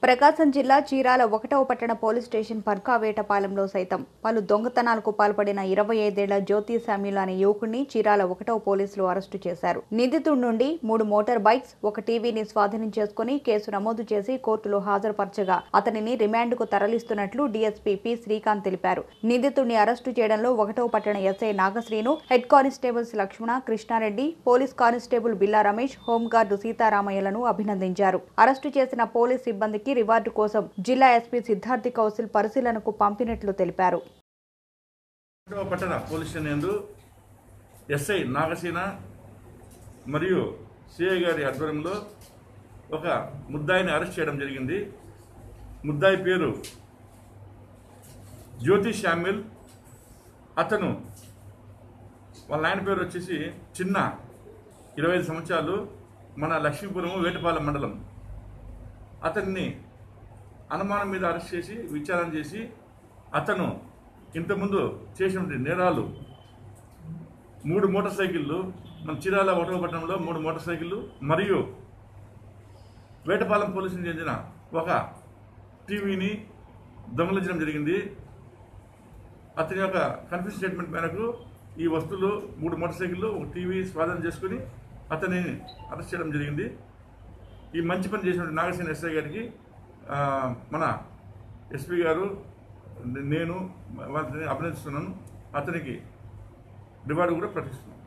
ప్రకాశం జిల్లా చీరాల ఒకటవ పట్టణ పోలీస్ స్టేషన్ పర్కావేటపాలెంలో సైతం పలు దొంగతనాలకు పాల్పడిన 25 ఏళ్ల జ్యోతి శామ్యూల్ అనే యువకుడిని చీరాల ఒకటవ పోలీసులు అరెస్టు చేశారు. నిందితుడి నుండి 3 మోటార్ బైక్స్, ఒక టీవీని స్వాధీనం చేసుకుని కేసు నమోదు చేసి కోర్టులో హాజరుపరచగా అతనిని రిమాండ్కు తరలిస్తున్నట్లు డీఎస్పీ పి. శ్రీకాంత్ తెలిపారు. నిందితుడిని అరెస్టు చేయడంలో ఒకటవ పట్టణ SI Nagasrinu, head constables Lakshmana, Krishna Reddy, police constable Billa Ramesh, home guard సీతారామయ్యలను అభినందించారు. అరెస్టు చేసిన పోలీస్ సిబ్బందికి రివార్డు కోసం జిల్లా ఎస్పీ సిద్ధార్థి కౌశల్ పరిశీలనకు పంపినట్లు తెలిపారు. పట్టణ పోలీస్ స్టేషన్ ఎస్ఐ నాగసేన మరియు సిఐ గారి ఆధ్వర్యంలో ఒక ముద్దాయిని అరెస్ట్ చేయడం జరిగింది. ముద్దాయి పేరు జ్యోతి శామ్యూల్. అతను వాళ్ళ ఆయన పేరు వచ్చేసి చిన్న, 25 సంవత్సరాలు, మన లక్ష్మీపురం వేటపాలెం మండలం. అతన్ని అనుమానం మీద అరెస్ట్ చేసి విచారణ చేసి అతను ఇంతకుముందు చేసిన నేరాలు 3 మోటార్ సైకిళ్ళు, మన చీరాల ఒకటవ పట్టణంలో 3 మోటార్ సైకిళ్ళు మరియు వేటపాలెం పోలీసుకు చెందిన ఒక టీవీని దొంగలించడం జరిగింది. అతని యొక్క కన్ఫ్యూజ్ స్టేట్మెంట్ మేరకు ఈ వస్తువులు 3 మోటార్ సైకిళ్ళు, ఒక టీవీ స్వాధీనం చేసుకుని అతనిని అరెస్ట్ చేయడం జరిగింది. ఈ మంచి పని చేసినటువంటి నాగసేన ఎస్ఐ గారికి మన ఎస్పీ గారు, నేను వాళ్ళని అభినందిస్తున్నాను. అతనికి రివార్డు కూడా ప్రకటిస్తున్నాను.